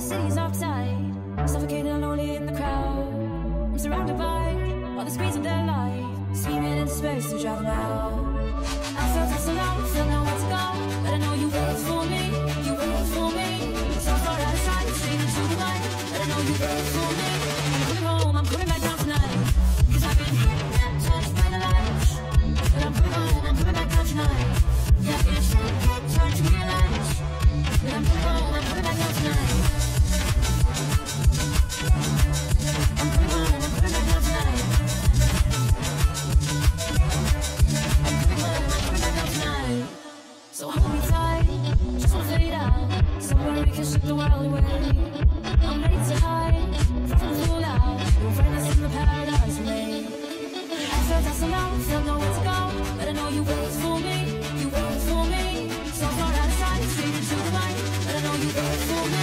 city's uptight, suffocating and lonely in the crowd. I'm surrounded by all the screens of their life, screaming into space to drown them out. I felt this alone, felt nowhere to go, but I know you wait for me, you wait for me. So far outside, straight into the light, but I know you wait for me. I'm coming home, I'm coming back down tonight, 'cause I've been hypnotized by the lights. But I'm coming home, I'm coming back down tonight. Yeah, I've been hypnotized to realize. But I'm coming home, I'm coming back down tonight. I'm coming home, I'm coming back down tonight. I'm coming home, I'm coming back down tonight. So hold me tight, just wanna fade out, somewhere we can strip the world away. I'm ready to hide from the fallout. You'll find us in the paradise we made. I felt us alone, felt nowhere to go, but I know you wait for me, you wait for me. So far outside, straight into the light, but I know you wait for me.